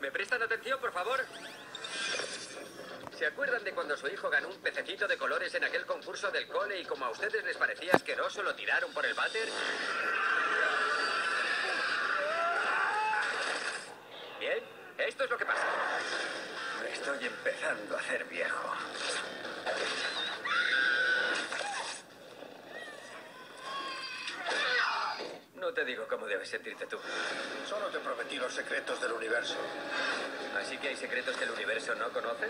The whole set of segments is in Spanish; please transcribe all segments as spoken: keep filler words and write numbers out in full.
¿Me prestan atención, por favor? ¿Se acuerdan de cuando su hijo ganó un pececito de colores en aquel concurso del cole y como a ustedes les parecía asqueroso lo tiraron por el váter? Bien, esto es lo que pasa. Me estoy empezando a hacer viejo. No te digo cómo debes sentirte tú. Solo te prometí los secretos del universo. ¿Así que hay secretos que el universo no conoce?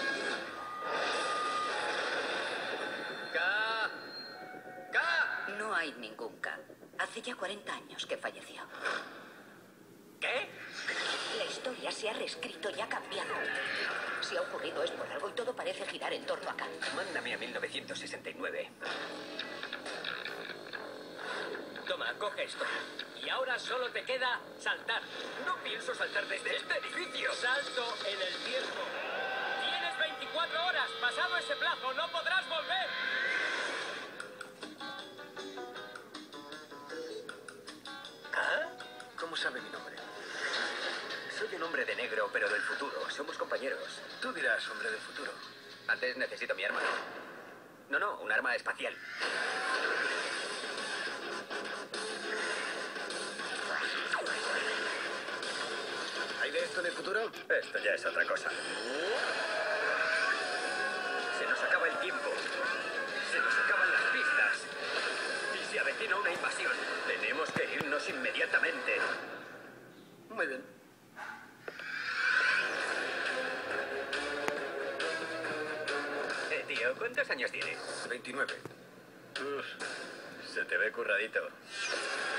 ¡K! ¡K! No hay ningún K. Hace ya cuarenta años que falleció. ¿Qué? La historia se ha reescrito y ha cambiado. Si ha ocurrido es por algo y todo parece girar en torno a K. Mándame a mil novecientos sesenta y nueve. Toma, coge esto. Y ahora solo te queda saltar. No pienso saltar desde este edificio. Salto en el tiempo. Tienes veinticuatro horas. Pasado ese plazo, no podrás volver. ¿Ah? ¿Cómo sabe mi nombre? Soy un hombre de negro, pero del futuro. Somos compañeros. Tú dirás, hombre del futuro. Antes necesito mi arma. No, no, un arma espacial. ¿Hay de esto en el futuro? Esto ya es otra cosa. Se nos acaba el tiempo. Se nos acaban las pistas. Y se avecina una invasión. Tenemos que irnos inmediatamente. Muy bien. Eh, tío, ¿cuántos años tienes? veintinueve. Uf, se te ve curradito.